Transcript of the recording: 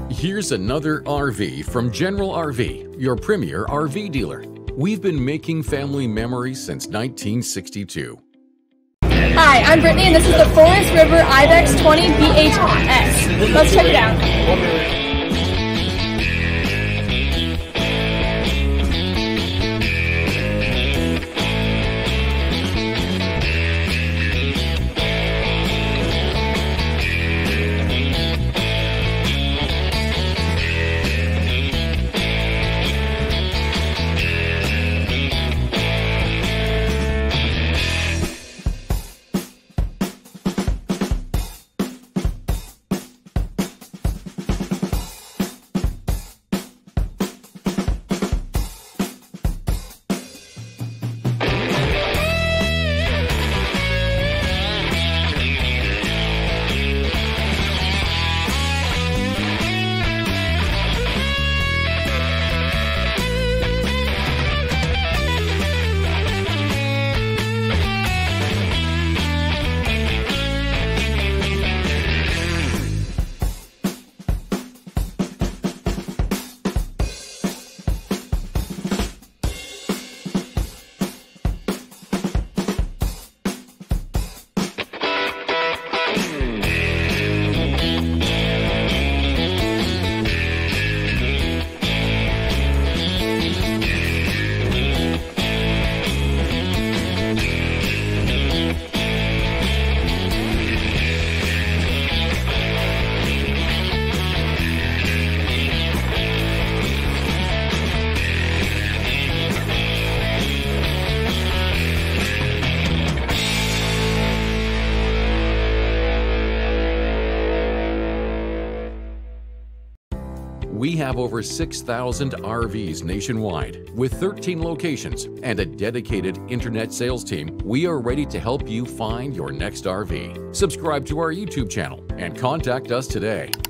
Here's another RV from General RV, your premier RV dealer. We've been making family memories since 1962. Hi, I'm Brittany and this is the Forest River-IBEX-20BHS. Let's check it out. We have over 6,000 RVs nationwide with 13 locations and a dedicated internet sales team. We are ready to help you find your next RV. Subscribe to our YouTube channel and contact us today.